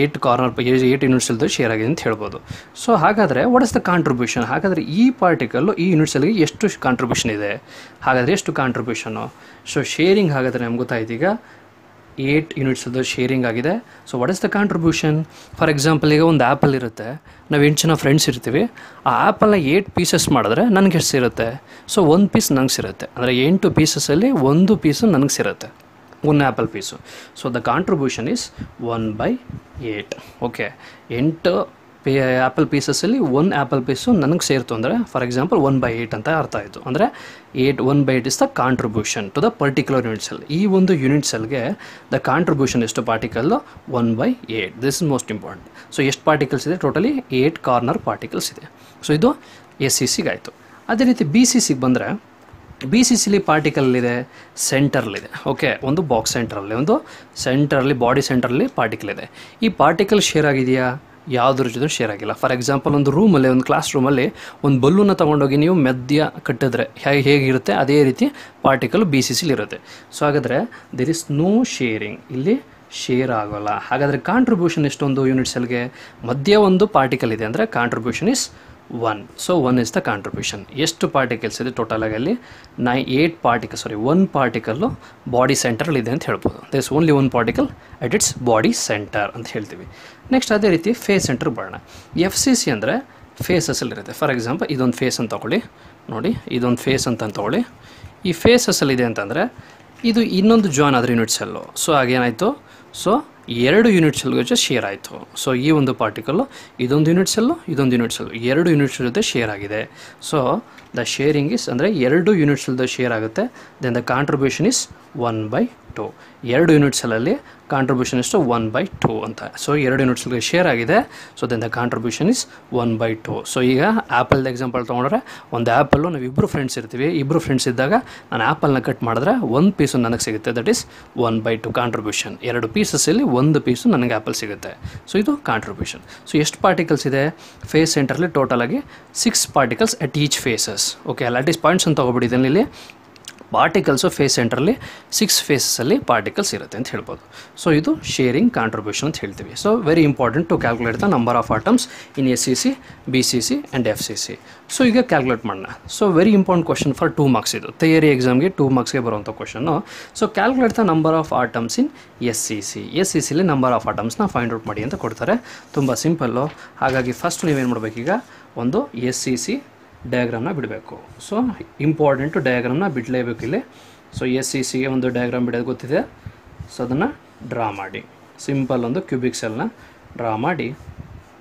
Speaker 1: 8 ಯೂನಿಟ್ ಸೆಲ್ದು ಶೇರ್ ಆಗಿದೆ ಅಂತ ಹೇಳ್ಬೋದು. ಸೊ ಹಾಗಾದರೆ ವಾಟ್ ಇಸ್ ದ ಕಾಂಟ್ರಿಬ್ಯೂಷನ್? ಹಾಗಾದರೆ ಈ ಪಾರ್ಟಿಕಲ್ಲು ಈ ಯೂನಿಟ್ ಸೆಲ್ಗೆ ಎಷ್ಟು ಕಾಂಟ್ರಿಬ್ಯೂಷನ್ ಇದೆ, ಹಾಗಾದರೆ ಎಷ್ಟು ಕಾಂಟ್ರಿಬ್ಯೂಷನು? ಸೊ ಶೇರಿಂಗ್ ಹಾಗಾದರೆ ನಮ್ಗೆ ಗೊತ್ತಾಯ್ತು ಈಗ 8 ಯೂನಿಟ್ಸ್ ಅದು ಶೇರಿಂಗ್ ಆಗಿದೆ. So what is the contribution? For example ಈಗ ಒಂದು ಆ್ಯಪಲ್ ಇರುತ್ತೆ, ನಾವು 8 ಜನ ಫ್ರೆಂಡ್ಸ್ ಇರ್ತೀವಿ. ಆ ಆ್ಯಪಲ್ನ 8 ಪೀಸಸ್ ಮಾಡಿದ್ರೆ ನನಗೆ ಎಷ್ಟು ಸಿರುತ್ತೆ? ಸೊ 1 ಪೀಸ್ ನನಗೆ ಸಿರುತ್ತೆ. ಅಂದರೆ 8 ಪೀಸಸಲ್ಲಿ 1 ಪೀಸು ನನಗೆ ಸಿರುತ್ತೆ, 1 apple piece. So the contribution is 1/8. Okay, 8 apple ಪೀಸಸಲ್ಲಿ 1 ಆ್ಯಪಲ್ ಪೀಸು ನನಗೆ ಸೇರ್ತು ಅಂದರೆ ಫಾರ್ ಎಕ್ಸಾಂಪಲ್ 1/8 ಅಂತ ಅರ್ಥ ಆಯಿತು. ಅಂದರೆ 1/8 is the contribution to the particular unit cell. ಈ ಒಂದು ಯೂನಿಟ್ ಸೆಲ್ಗೆ ದ ಕಾಂಟ್ರಿಬ್ಯೂಷನ್ ಎಷ್ಟು particle 1/8. This is most important. So ಎಷ್ಟು ಪಾರ್ಟಿಕಲ್ಸ್ ಇದೆ? ಟೋಟಲಿ 8 ಕಾರ್ನರ್ ಪಾರ್ಟಿಕಲ್ಸ್ ಇದೆ. ಸೊ ಇದು SCCಗೆ ಆಯಿತು. ಅದೇ ರೀತಿ BCCಗೆ ಬಂದರೆ BCCಲಿ ಪಾರ್ಟಿಕಲ್ ಇದೆ, ಸೆಂಟರ್ಲಿದೆ. ಓಕೆ, ಒಂದು ಬಾಕ್ಸ್ ಸೆಂಟ್ರಲ್ಲಿ ಬಾಡಿ ಸೆಂಟ್ರಲ್ಲಿ ಪಾರ್ಟಿಕಲ್ ಇದೆ. ಈ ಪಾರ್ಟಿಕಲ್ ಶೇರ್ ಆಗಿದೆಯಾ? ಯಾವುದ್ರ ಜೊತೆ ಶೇರ್ ಆಗಿಲ್ಲ. ಫಾರ್ ಎಕ್ಸಾಂಪಲ್ ಒಂದು ರೂಮಲ್ಲಿ, ಒಂದು ಕ್ಲಾಸ್ ರೂಮಲ್ಲಿ ಒಂದು ಬಲ್ಲೂನ ತೊಗೊಂಡೋಗಿ ನೀವು ಮಧ್ಯ ಕಟ್ಟಿದ್ರೆ ಹೇಗಿರುತ್ತೆ ಅದೇ ರೀತಿ ಪಾರ್ಟಿಕಲ್ BCCಲಿ ಇರುತ್ತೆ. ಸೊ ಹಾಗಾದರೆ ದೇರ್ ಇಸ್ ನೋ ಶೇರಿಂಗ್, ಇಲ್ಲಿ ಶೇರ್ ಆಗೋಲ್ಲ. ಹಾಗಾದರೆ ಕಾಂಟ್ರಿಬ್ಯೂಷನ್ ಎಷ್ಟೊಂದು ಯೂನಿಟ್ ಸೆಲ್ಗೆ? ಮಧ್ಯ ಒಂದು ಪಾರ್ಟಿಕಲ್ ಇದೆ ಅಂದರೆ contribution is 1. So 1 is the contribution. ಎಷ್ಟು ಪಾರ್ಟಿಕಲ್ಸ್ ಇದೆ ಟೋಟಲಾಗಿ? ಅಲ್ಲಿ 1 ಪಾರ್ಟಿಕಲ್ಲು ಬಾಡಿ ಸೆಂಟರಲ್ಲಿ ಇದೆ ಅಂತ ಹೇಳ್ಬೋದು. There is only 1 particle at its body centre ಅಂತ ಹೇಳ್ತೀವಿ. ನೆಕ್ಸ್ಟ್ ಅದೇ ರೀತಿ ಫೇಸ್ ಸೆಂಟರ್ ಬರೋಣ. FCC ಅಂದರೆ ಫೇಸಸ್ಸಲ್ಲಿರುತ್ತೆ. ಫಾರ್ ಎಕ್ಸಾಂಪಲ್ ಇದೊಂದು ಫೇಸ್ ಅಂತ ತೊಗೊಳ್ಳಿ. ನೋಡಿ, ಇದೊಂದು ಫೇಸ್ ಅಂತ ತೊಗೊಳ್ಳಿ. ಈ ಫೇಸಸ್ಸಲ್ಲಿದೆ ಅಂತಂದರೆ ಇದು ಇನ್ನೊಂದು ಜಾಯ್ನ್ ಆದರೆ ಯೂನಿಟ್ ಸೆಲ್ಲು. ಸೊ ಹಾಗೇನಾಯಿತು? ಸೊ 2 ಯೂನಿಟ್ ಸೆಲ್ ಜೊತೆ ಶೇರ್ ಆಯಿತು. ಸೊ ಈ ಒಂದು ಪಾರ್ಟಿಕಲ್ಲು ಇದೊಂದು ಯೂನಿಟ್ ಸೆಲ್ಲು 2 ಯೂನಿಟ್ ಸೆಲ್ ಜೊತೆ ಶೇರ್ ಆಗಿದೆ. ಸೊ ದ ಶೇರಿಂಗ್ ಇಸ್ ಅಂದರೆ 2 ಯೂನಿಟ್ ಸೆಲ್ದು ಶೇರ್ ಆಗುತ್ತೆ. Then the contribution is 1/2. 2 unit ಸೆಲ್ಲಲ್ಲಿ ಕಾಂಟ್ರಿಬ್ಯೂಷನ್ ಎಷ್ಟು? 1/2 ಅಂತ. ಸೊ 2 ಯೂನಿಟ್ ಸೆಲ್ಗೆ ಶೇರ್ ಆಗಿದೆ. So then the contribution is 1/2. So ಈಗ ಆ್ಯಪಲ್ದು ಎಕ್ಸಾಂಪಲ್ ತೊಗೊಂಡ್ರೆ, ಒಂದು ಆ್ಯಪಲ್ಲು ನಾವು ಇಬ್ಬರು ಫ್ರೆಂಡ್ಸ್ ಇರ್ತೀವಿ. ಇಬ್ಬರು ಫ್ರೆಂಡ್ಸ್ ಇದ್ದಾಗ ನಾನು ಆ್ಯಪಲ್ನ ಕಟ್ ಮಾಡಿದ್ರೆ 1 ಪೀಸು ನನಗೆ ಸಿಗುತ್ತೆ. That is 1/2 contribution. 2 ಪೀಸಸ್ಸಲ್ಲಿ 1 ಪೀಸು ನನಗೆ ಆ್ಯಪಲ್ ಸಿಗುತ್ತೆ. ಸೊ ಇದು ಕಾಂಟ್ರಿಬ್ಯೂಷನ್. ಸೊ ಎಷ್ಟು ಪಾರ್ಟಿಕಲ್ಸ್ ಇದೆ? ಫೇಸ್ ಸೆಂಟರ್ಲಿ ಟೋಟಲಾಗಿ 6 particles at each faces. Okay, lattice points ಅಂತ ತೊಗೊಬಿಟ್ಟಿದ್ದೇನೆ ಇಲ್ಲಿ. ಪಾರ್ಟಿಕಲ್ಸು ಫೇಸ್ ಸೆಂಟ್ರಲ್ಲಿ 6 ಫೇಸಲ್ಲಿ ಪಾರ್ಟಿಕಲ್ಸ್ ಇರುತ್ತೆ ಅಂತ ಹೇಳ್ಬೋದು. ಸೊ ಇದು ಶೇರಿಂಗ್ ಕಾಂಟ್ರಿಬ್ಯೂಷನ್ ಅಂತ ಹೇಳ್ತೀವಿ. So very important to calculate the number of atoms in SCC, BCC and FCC. So ಈಗ ಕ್ಯಾಲ್ಕುಲೇಟ್ ಮಾಡೋಣ. So very important question for 2 marks ಇದು. ಥಿಯರಿ ಎಕ್ಸಾಮ್ಗೆ 2 ಮಾರ್ಕ್ಸ್ಗೆ ಬರುವಂಥ question. So calculate the number of atoms in SCCಲಿ number of ಆಟಮ್ಸ್ನ find out ಮಾಡಿ ಅಂತ ಕೊಡ್ತಾರೆ. ತುಂಬ ಸಿಂಪಲ್ಲು. ಹಾಗಾಗಿ ಫಸ್ಟ್ ನೀವೇನು ಮಾಡಬೇಕೀಗ? ಒಂದು SCC ಡಯಾಗ್ರಾಮ್ನ ಬಿಡಬೇಕು. ಸೊ ಇಂಪಾರ್ಟೆಂಟು ಡಯಾಗ್ರಾಮ್ನ ಬಿಡಲೇಬೇಕು ಇಲ್ಲಿ. ಸೊ SCCಗೆ ಒಂದು ಡಯಾಗ್ರಾಮ್ ಬಿಡೋದು ಗೊತ್ತಿದೆ. ಸೊ ಅದನ್ನು ಡ್ರಾ ಮಾಡಿ. ಸಿಂಪಲ್ ಒಂದು ಕ್ಯೂಬಿಕ್ ಸೆಲ್ನ ಡ್ರಾ ಮಾಡಿ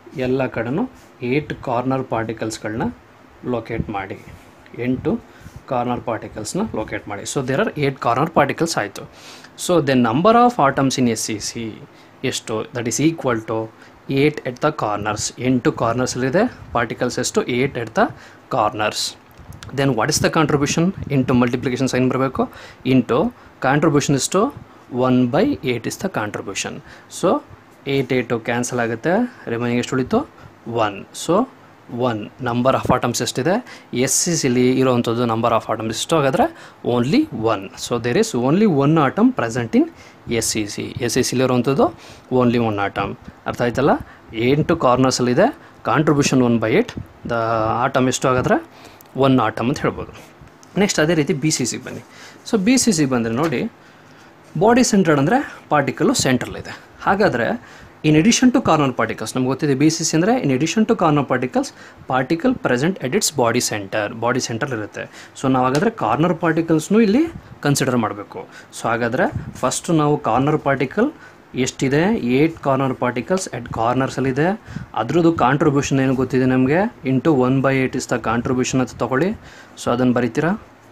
Speaker 1: ಎಲ್ಲ ಕಡೆನೂ 8 ಕಾರ್ನರ್ ಪಾರ್ಟಿಕಲ್ಸ್ಗಳನ್ನ ಲೊಕೇಟ್ ಮಾಡಿ, 8 ಕಾರ್ನರ್ ಪಾರ್ಟಿಕಲ್ಸ್ನ ಲೊಕೇಟ್ ಮಾಡಿ. So there are 8 corner particles ಆಯಿತು. So the number of atoms in SEC ಎಷ್ಟು? That is equal to 8 at the corners. 8 ಕಾರ್ನರ್ಸಲ್ಲಿದೆ, ಪಾರ್ಟಿಕಲ್ಸ್ ಎಷ್ಟು? 8 at the corners. Then what is the contribution? Into multiplication sign ಬರಬೇಕು, into contribution ಎಷ್ಟು? 1/8 is the contribution. So 8 cancel ಆಗುತ್ತೆ, remaining ಎಷ್ಟು ಉಳಿತು? 1. So 1 number of atoms ಎಷ್ಟಿದೆ? SECಲಿ ಇರೋವಂಥದ್ದು number of atoms ಎಷ್ಟು? ಹಾಗಾದರೆ only 1. So there is only 1 atom present in SECಲಿ ಇರೋವಂಥದ್ದು ಓನ್ಲಿ 1 ಆಟಮ್. ಅರ್ಥ ಆಯ್ತಲ್ಲ? 8 ಕಾರ್ನರ್ಸಲ್ಲಿದೆ, ಕಾಂಟ್ರಿಬ್ಯೂಷನ್ 1/8, ದ ಆಟಮ್ ಎಷ್ಟು? ಹಾಗಾದರೆ 1 ಆಟಮ್ ಅಂತ ಹೇಳ್ಬೋದು. ನೆಕ್ಸ್ಟ್ ಅದೇ ರೀತಿ BCCಗೆ ಬನ್ನಿ. ಸೊ BCCಗೆ ಬಂದರೆ ನೋಡಿ, ಬಾಡಿ ಸೆಂಟ್ರಡ್ ಅಂದರೆ ಪಾರ್ಟಿಕಲ್ಲು ಸೆಂಟ್ರಲ್ಲಿದೆ. ಹಾಗಾದರೆ in addition to corner particles, ನಮ್ಗೆ ಗೊತ್ತಿದೆ BCC ಅಂದರೆ in addition to corner particles, particle present at its body centre ಇರುತ್ತೆ. ಸೊ ನಾವು ಹಾಗಾದರೆ ಕಾರ್ನರ್ ಪಾರ್ಟಿಕಲ್ಸ್ನೂ ಇಲ್ಲಿ ಕನ್ಸಿಡರ್ ಮಾಡಬೇಕು. ಸೊ ಹಾಗಾದರೆ ಫಸ್ಟು ನಾವು ಕಾರ್ನರ್ ಪಾರ್ಟಿಕಲ್ ಎಷ್ಟಿದೆ? 8 ಕಾರ್ನರ್ ಪಾರ್ಟಿಕಲ್ಸ್ ಎಟ್ ಕಾರ್ನರ್ಸಲ್ಲಿದೆ. ಅದ್ರದ್ದು ಕಾಂಟ್ರಿಬ್ಯೂಷನ್ ಏನು ಗೊತ್ತಿದೆ ನಮಗೆ? ಇಂಟು 1/8 ಇಸ್ ದ ಕಾಂಟ್ರಿಬ್ಯೂಷನ್ ಅಂತ ತೊಗೊಳ್ಳಿ. ಸೊ ಅದನ್ನು ಬರೀತೀರಾ,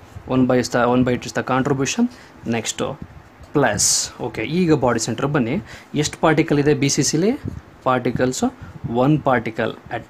Speaker 1: 1/8 is the contribution. Next plus, okay, ಈಗ ಬಾಡಿ ಸೆಂಟರ್ ಬನ್ನಿ. ಎಷ್ಟು ಪಾರ್ಟಿಕಲ್ ಇದೆ BCCಲಿ? Particles 1 particle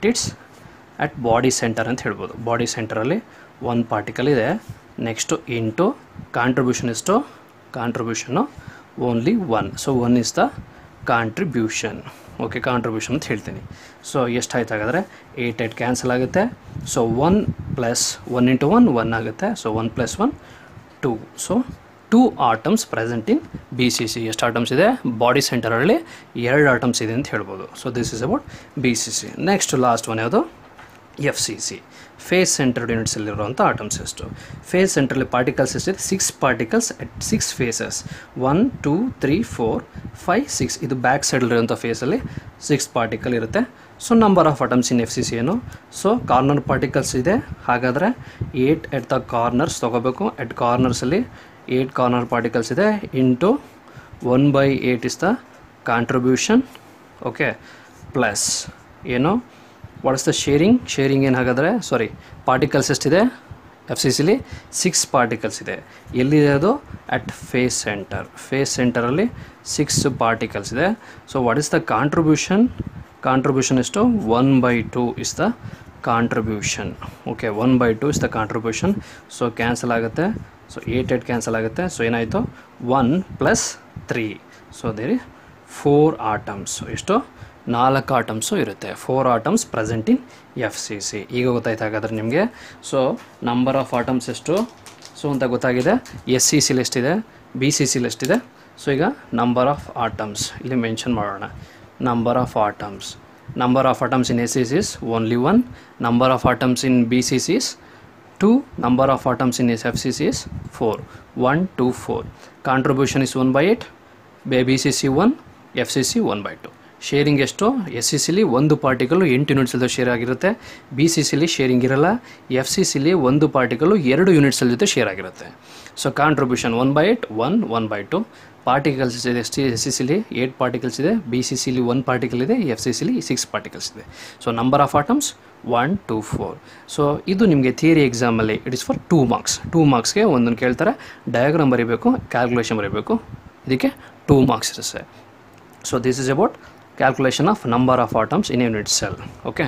Speaker 1: at body centre ಅಂತ ಹೇಳ್ಬೋದು. ಬಾಡಿ ಸೆಂಟರಲ್ಲಿ 1 ಪಾರ್ಟಿಕಲ್ ಇದೆ. ನೆಕ್ಸ್ಟು ಇಂಟು ಕಾಂಟ್ರಿಬ್ಯೂಷನ್ ಎಷ್ಟು? Contribution only 1. So 1 is the contribution. Okay, contribution ಅಂತ ಹೇಳ್ತೀನಿ. ಸೊ ಎಷ್ಟಾಯ್ತು ಹಾಗಾದರೆ? 8 ಕ್ಯಾನ್ಸಲ್ ಆಗುತ್ತೆ. ಸೊ 1 ಪ್ಲಸ್ 1 ಇಂಟು 1 ಆಗುತ್ತೆ. So 1 + 1 2. So 2 atoms present in BCC. ಎಷ್ಟು ಆಟಮ್ಸ್ ಇದೆ? ಬಾಡಿ ಸೆಂಟರಲ್ಲಿ 2 ಆಟಮ್ಸ್ ಇದೆ ಅಂತ ಹೇಳ್ಬೋದು. So this is about BCC. Next last one ಯಾವುದು? FCC, ಫೇಸ್ ಸೆಂಟರ್ಡ್ ಯೂನಿಟ್ಸಲ್ಲಿರುವಂಥ ಆಟಮ್ಸ್ ಎಷ್ಟು? ಫೇಸ್ ಸೆಂಟ್ರಲ್ಲಿ ಪಾರ್ಟಿಕಲ್ಸ್ ಎಷ್ಟಿದೆ? 6 ಪಾರ್ಟಿಕಲ್ಸ್ ಅಟ್ 6 ಫೇಸಸ್. 1 2 3 4 5 6. ಇದು ಬ್ಯಾಕ್ ಸೈಡಲ್ಲಿರುವಂಥ ಫೇಸಲ್ಲಿ 6 ಪಾರ್ಟಿಕಲ್ ಇರುತ್ತೆ. So number of atoms in FCC ಏನು? ಸೊ ಕಾರ್ನರ್ ಪಾರ್ಟಿಕಲ್ಸ್ ಇದೆ, ಹಾಗಾದರೆ 8 ಎಟ್ ದ ಕಾರ್ನರ್ಸ್ ತೊಗೋಬೇಕು. ಎಟ್ ಕಾರ್ನರ್ಸಲ್ಲಿ 8 ಕಾರ್ನರ್ ಪಾರ್ಟಿಕಲ್ಸ್ ಇದೆ, into 1/8 is the contribution. Okay, plus ಏನು? ವಾಟ್ ಇಸ್ ದ ಶೇರಿಂಗ್ ಏನು ಹಾಗಾದರೆ? ಸಾರಿ, ಪಾರ್ಟಿಕಲ್ಸ್ ಎಷ್ಟಿದೆ FCCಲಿ? 6 ಪಾರ್ಟಿಕಲ್ಸ್ ಇದೆ. ಎಲ್ಲಿದೆ ಅದು? ಅಟ್ ಫೇಸ್ ಸೆಂಟರಲ್ಲಿ 6 ಪಾರ್ಟಿಕಲ್ಸ್ ಇದೆ. So what is the contribution ಎಷ್ಟು? 1/2 is the contribution. Okay, 1/2 is the contribution. So cancel ಆಗುತ್ತೆ. ಸೊ 8 ಕ್ಯಾನ್ಸಲ್ ಆಗುತ್ತೆ. ಸೊ ಏನಾಯಿತು? 1 + 3. So there 4 atoms. ಎಷ್ಟು? 4 ಆಟಮ್ಸು ಇರುತ್ತೆ. 4 ಆಟಮ್ಸ್ ಪ್ರೆಸೆಂಟ್ ಇನ್ FCC. ಈಗ ಗೊತ್ತಾಯ್ತು ಹಾಗಾದರೆ ನಿಮಗೆ. ಸೊ ನಂಬರ್ ಆಫ್ ಆಟಮ್ಸ್ ಎಷ್ಟು ಸೊ ಅಂತ ಗೊತ್ತಾಗಿದೆ. SECಲಿ ಎಷ್ಟಿದೆ, BCCಲಿ ಎಷ್ಟಿದೆ. ಸೊ ಈಗ ನಂಬರ್ ಆಫ್ ಆಟಮ್ಸ್ ಇಲ್ಲಿ ಮೆನ್ಷನ್ ಮಾಡೋಣ. Number of atoms in SEC is only 1. Number of atoms in BCC is 2. Number of atoms in FCC is 4. 1 2 4. Contribution is 1/8. BCC 1, FCC 1/2. Sharing ಎಷ್ಟು? SECಲಿ 1 ಪಾರ್ಟಿಕಲು 8 ಯೂನಿಟ್ಸಲ್ಲಿ ಶೇರ್ ಆಗಿರುತ್ತೆ. BCCಲಿ sharing ಇರಲ್ಲ. FCCಲಿ 1 particle 2 ಯೂನಿಟ್ಸಲ್ಲಿ ಜೊತೆ share ಆಗಿರುತ್ತೆ. So contribution 1/8, 1 1/2. Particles ಇದೆ SECಲಿ 8 particles ಇದೆ, BCCಲಿ 1 particle ಇದೆ, FCCಲಿ 6 ಪಾರ್ಟಿಕಲ್ಸ್ ಇದೆ. So number of atoms 1 2 4. So ಇದು ನಿಮಗೆ ಥಿಯರಿ ಎಕ್ಸಾಮಲ್ಲಿ ಇಟ್ ಇಸ್ ಫಾರ್ 2 ಮಾರ್ಕ್ಸ್. 2 ಮಾರ್ಕ್ಸ್ಗೆ ಒಂದನ್ನು ಕೇಳ್ತಾರೆ, ಡಯಾಗ್ರಾಮ್ ಬರೀಬೇಕು, ಕ್ಯಾಲ್ಕುಲೇಷನ್ ಬರೀಬೇಕು. ಇದಕ್ಕೆ 2 ಮಾರ್ಕ್ಸ್ ಇರುತ್ತೆ. So this is about calculation of number of atoms in a unit cell. Okay,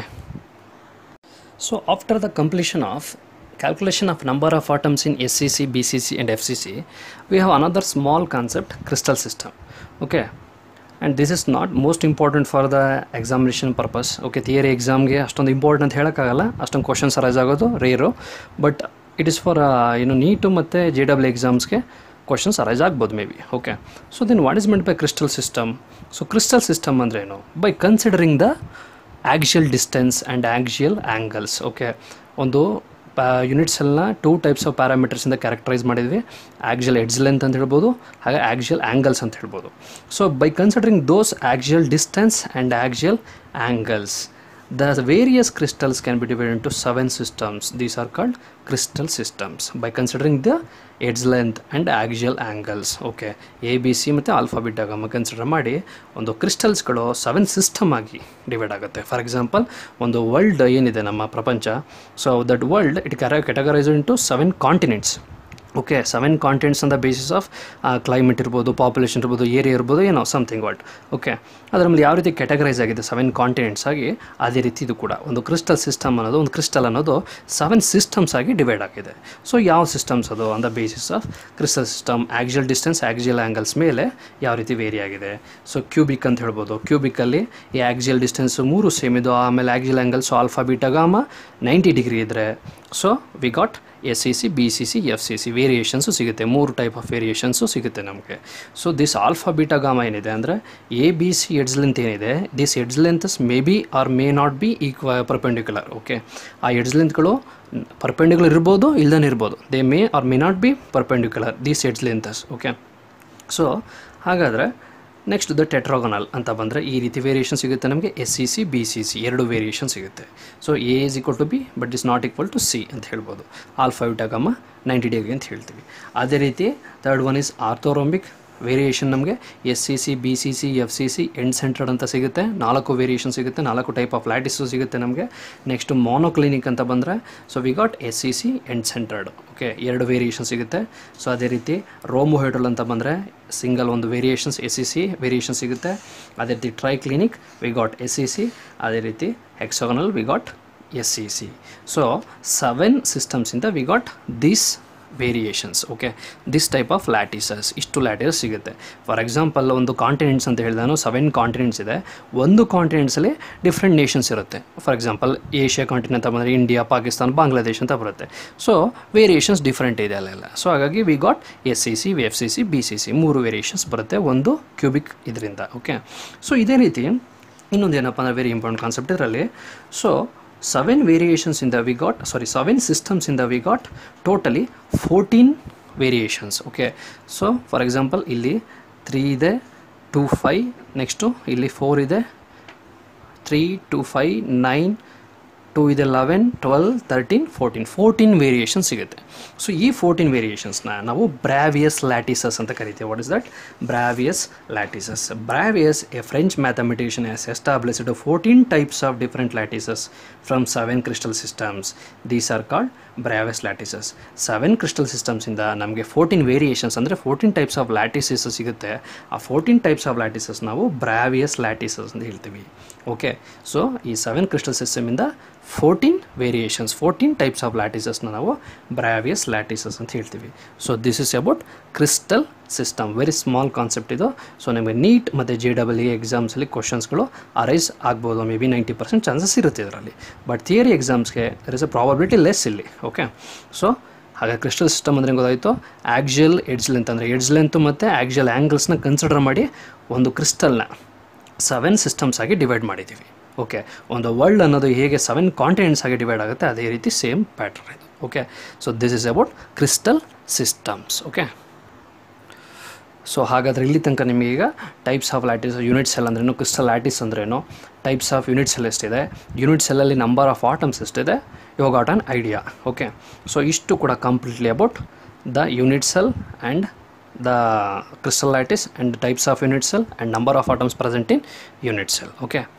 Speaker 1: so after the completion of calculation of number of atoms in SEC, BCC and FCC, we have another small concept, crystal system. Okay, and this is not most important for the examination purpose. Okay, theory exam ge ashtond important ಅಂತ ಹೇಳಕ್ಕಾಗಲ್ಲ, ಅಷ್ಟೊಂದು questions arise ಆಗೋದು rare, but it is for NEET ಮತ್ತು JEE ಎಕ್ಸಾಮ್ಸ್ಗೆ questions arise ಆಗ್ಬೋದು may be. Okay, so then what is meant by crystal system? So crystal system ಅಂದರೆ ಏನು? By considering the axial distance and axial angles. Okay, ಒಂದು ಯೂನಿಟ್ಸೆಲ್ಲ 2 types of ಪ್ಯಾರಾಮೀಟರ್ಸಿಂದ characterise ಮಾಡಿದ್ವಿ. Axial edge length ಅಂತ ಹೇಳ್ಬೋದು, ಹಾಗೆ ಆಕ್ಸಿಯಲ್ ಆ್ಯಂಗಲ್ಸ್ ಅಂತ ಹೇಳ್ಬೋದು. So by considering those axial distance and axial angles, the various crystals can be divided into 7 systems. These are called crystal systems by considering the edge length and axial angles. Okay, A B C ಮತ್ತು alpha beta gamma consider ಮಾಡಿ ಒಂದು ಕ್ರಿಸ್ಟಲ್ಸ್ಗಳು 7 system ಆಗಿ divide ಆಗುತ್ತೆ. For example ಒಂದು world ಏನಿದೆ ನಮ್ಮ ಪ್ರಪಂಚ, so that world it categorise into 7 continents. Okay, 7 continents on the basis of climate ಇರ್ಬೋದು, ಪಾಪ್ಯುಲೇಷನ್ ಇರ್ಬೋದು, ಏರಿಯಾ ಇರ್ಬೋದು, ಏನೋ ಸಮಥಿಂಗ್ ವಾಟ್. ಓಕೆ, ಅದರ ಮೇಲೆ ಯಾವ ರೀತಿ ಕ್ಯಾಟಗರೈಸ್ ಆಗಿದೆ 7 ಕಾಂಟಿನೆಂಟ್ಸ್ ಆಗಿ, ಅದೇ ರೀತಿ ಇದು ಕೂಡ ಒಂದು ಕ್ರಿಸ್ಟಲ್ ಸಿಸ್ಟಮ್ ಅನ್ನೋದು, ಒಂದು ಕ್ರಿಸ್ಟಲ್ ಅನ್ನೋದು 7 ಸಿಸ್ಟಮ್ಸ್ ಆಗಿ ಡಿವೈಡ್ ಆಗಿದೆ. ಸೊ ಯಾವ ಸಿಸ್ಟಮ್ಸ್ ಅದು on the basis of crystal system, axial distance, axial angles ಮೇಲೆ ಯಾವ ರೀತಿ ವೇರಿ ಆಗಿದೆ. ಸೊ ಕ್ಯೂಬಿಕ್ ಅಂತ ಹೇಳ್ಬೋದು. ಕ್ಯೂಬಿಕಲ್ಲಿ ಈ ಆಕ್ಸಿಯಲ್ ಡಿಸ್ಟೆನ್ಸ್ 3 ಸೇಮ್ ಇದು, ಆಮೇಲೆ axial angles alpha beta gamma 90 degree ಇದ್ದರೆ, so we got SCC, BCC, FCC variations ಸಿಗುತ್ತೆ. 3 ಟೈಪ್ ಆಫ್ ವೇರಿಯೇಷನ್ಸು ಸಿಗುತ್ತೆ ನಮಗೆ. So this alpha beta gamma ಏನಿದೆ ಅಂದರೆ ABC ಎಡ್ಜ್ ಲೆಂತ್ ಏನಿದೆ, this edge lengths may be or may not be perpendicular. Okay, ಆ edge ಲೆಂತ್ಗಳು perpendicular ಇರ್ಬೋದು, ಇಲ್ದೇ ಇರ್ಬೋದು. They may or may not be perpendicular these edge lengths. Okay, so ಹಾಗಾದರೆ next the tetragonal ಅಂತ ಬಂದರೆ ಈ ರೀತಿ ವೇರಿಯೇಷನ್ ಸಿಗುತ್ತೆ ನಮಗೆ. SCC, BCC 2 ವೇರಿಯೇಷನ್ ಸಿಗುತ್ತೆ. So A is equal to B but is not equal to C ಅಂತ ಹೇಳ್ಬೋದು. ಆಲ್ಫಾ ಬೀಟಾ ಗಾಮಾ 90 ಡಿಗ್ರಿ ಅಂತ ಹೇಳ್ತೀವಿ. ಅದೇ ರೀತಿ third one is orthorhombic variation. ನಮಗೆ SCC, BCC, FCC end centred ಅಂತ ಸಿಗುತ್ತೆ. 4 ವೇರಿಯೇಷನ್ ಸಿಗುತ್ತೆ, 4 ಟೈಪ್ ಆಫ್ ಲ್ಯಾಟಿಸು ಸಿಗುತ್ತೆ ನಮಗೆ. ನೆಕ್ಸ್ಟ್ ಮೋನೋಕ್ಲಿನಿಕ್ ಅಂತ ಬಂದರೆ, so we got SCC end centred. Okay, 2 variation ಸಿಗುತ್ತೆ. ಸೊ ಅದೇ ರೀತಿ ರೋಮೋಹೆಡ್ರಲ್ ಅಂತ ಬಂದರೆ ಸಿಂಗಲ್ ಒಂದು ವೇರಿಯೇಷನ್ಸ್ SCC ವೇರಿಯೇಷನ್ ಸಿಗುತ್ತೆ. ಅದೇ ರೀತಿ ಟ್ರೈಕ್ಲಿನಿಕ್ ವಿ ಗಾಟ್ SCC, ಅದೇ ರೀತಿ hexagonal we got SCC. So 7 ಸಿಸ್ಟಮ್ಸಿಂದ we got this variations. Okay, this type of lattices, ಇಷ್ಟು ಲ್ಯಾಟಿಸಸ್ ಸಿಗುತ್ತೆ. ಫಾರ್ ಎಕ್ಸಾಂಪಲ್ ಒಂದು ಕಾಂಟಿನೆಂಟ್ಸ್ ಅಂತ ಹೇಳಿದಾನು 7 ಕಾಂಟಿನೆಂಟ್ಸ್ ಇದೆ. ಒಂದು ಕಾಂಟಿನೆಂಟ್ಸಲ್ಲಿ ಡಿಫ್ರೆಂಟ್ ನೇಷನ್ಸ್ ಇರುತ್ತೆ. ಫಾರ್ ಎಕ್ಸಾಂಪಲ್ ಏಷ್ಯಾ ಕಾಂಟಿನೆಂಟ್ ಅಂತ ಬಂದರೆ ಇಂಡಿಯಾ, ಪಾಕಿಸ್ತಾನ, ಬಾಂಗ್ಲಾದೇಶ್ ಅಂತ ಬರುತ್ತೆ. ಸೊ ವೇರಿಯೇಷನ್ಸ್ ಡಿಫ್ರೆಂಟ್ ಇದೆ ಅಲ್ಲೆಲ್ಲ. ಸೊ ಹಾಗಾಗಿ we got SCC, FCC, BCC 3 variations ಬರುತ್ತೆ ಒಂದು ಕ್ಯೂಬಿಕ್ ಇದರಿಂದ. ಓಕೆ, ಸೊ ಇದೇ ರೀತಿ ಇನ್ನೊಂದು ಏನಪ್ಪ ಅಂದರೆ ವೆರಿ ಇಂಪಾರ್ಟೆಂಟ್ ಕಾನ್ಸೆಪ್ಟ್ ಇದರಲ್ಲಿ. So 7 variations in the we got, sorry 7 systems in the we got totally 14 variations. Okay, so for example illi 3 ಇದೆ, 2 5, next illi 4 ಇದೆ, 3 2 5 9, 2 ಇದೆ 11 12 13 14 ವೇರಿಯೇಷನ್ ಸಿಗುತ್ತೆ. ಸೊ ಈ 14 ವೇರಿಯೇಷನ್ಸ್ನ ನಾವು ಬ್ರಾವಿಯಸ್ ಲ್ಯಾಟಿಸಸ್ ಅಂತ ಕರಿತೀವಿ. What is that? Bravais lattices. Bravais a French mathematician has established 14 types of different lattices from 7 crystal systems. These are called Bravais lattices. 7 crystal ಸಿಸ್ಟಮ್ಸಿಂದ ನಮಗೆ 14 ವೇರಿಯೇಷನ್ಸ್ ಅಂದರೆ 14 ಟೈಪ್ಸ್ ಆಫ್ ಲ್ಯಾಟಿಸಸ್ ಸಿಗುತ್ತೆ. ಆ 14 types of lattices ನಾವು Bravais lattices ಅಂತ ಹೇಳ್ತೀವಿ. Okay, so ಈ 7 crystal ಸಿಸ್ಟಮಿಂದ 14 ವೇರಿಯೇಷನ್ಸ್, 14 ಟೈಪ್ಸ್ ಆಫ್ ಲ್ಯಾಟಿಸಸ್ನ ನಾವು ಬ್ರಾವಿಯಸ್ ಲ್ಯಾಟಿಸಸ್ ಅಂತ ಹೇಳ್ತೀವಿ. So this is about crystal system. Very small concept ಇದು. ಸೊ ನಿಮಗೆ ನೀಟ್ ಮತ್ತು JEE ಎಕ್ಸಾಮ್ಸಲ್ಲಿ ಕ್ವಶನ್ಸ್ಗಳು ಅರೈಸ್ ಆಗ್ಬೋದು. ಮೇ ಬಿ 90% ಚಾನ್ಸಸ್ ಇರುತ್ತೆ ಇದರಲ್ಲಿ. ಬಟ್ ಥಿಯರಿ ಎಕ್ಸಾಮ್ಸ್ಗೆ there is a probability less ಇಲ್ಲಿ. ಓಕೆ, ಸೊ ಹಾಗೆ ಕ್ರಿಸ್ಟಲ್ ಸಿಸ್ಟಮ್ ಅಂದರೆ ಗೊತ್ತಾಯಿತು. ಆಕ್ಸಿಯಲ್ ಎಡ್ಜ್ ಲೆಂತ್ ಅಂದರೆ ಎಡ್ಜ್ ಲೆಂತು ಮತ್ತು ಆಕ್ಸಿಯಲ್ ಆ್ಯಂಗಲ್ಸ್ನ ಕನ್ಸಿಡರ್ ಮಾಡಿ ಒಂದು ಕ್ರಿಸ್ಟಲ್ನ 7 ಸಿಸ್ಟಮ್ಸ್ ಆಗಿ ಡಿವೈಡ್ ಮಾಡಿದ್ದೀವಿ. ಓಕೆ, ಒಂದು ವರ್ಲ್ಡ್ ಅನ್ನೋದು ಹೇಗೆ 7 ಕಾಂಟಿನೆಂಟ್ಸ್ ಆಗಿ ಡಿವೈಡ್ ಆಗುತ್ತೆ ಅದೇ ರೀತಿ ಸೇಮ್ ಪ್ಯಾಟರ್ನ್ ಇದು. Okay, so this is about crystal systems. Okay, so ಹಾಗಾದರೆ ಇಲ್ಲಿ ತನಕ ನಿಮಗೆ ಈಗ types of lattice, unit cell ಅಂದ್ರೇನು, ಕ್ರಿಸ್ಟಲ್ ಲ್ಯಾಟಿಸ್ ಅಂದ್ರೇನು, ಟೈಪ್ಸ್ ಆಫ್ ಯೂನಿಟ್ ಸೆಲ್ ಎಷ್ಟಿದೆ, ಯೂನಿಟ್ ಸೆಲ್ಲಲ್ಲಿ ನಂಬರ್ ಆಫ್ ಆಟಮ್ಸ್ ಎಷ್ಟಿದೆ, you got an idea. Okay, so ಇಷ್ಟು ಕೂಡ completely about the unit cell and the crystal lattice and the types of unit cell and number of atoms present in unit cell. Okay.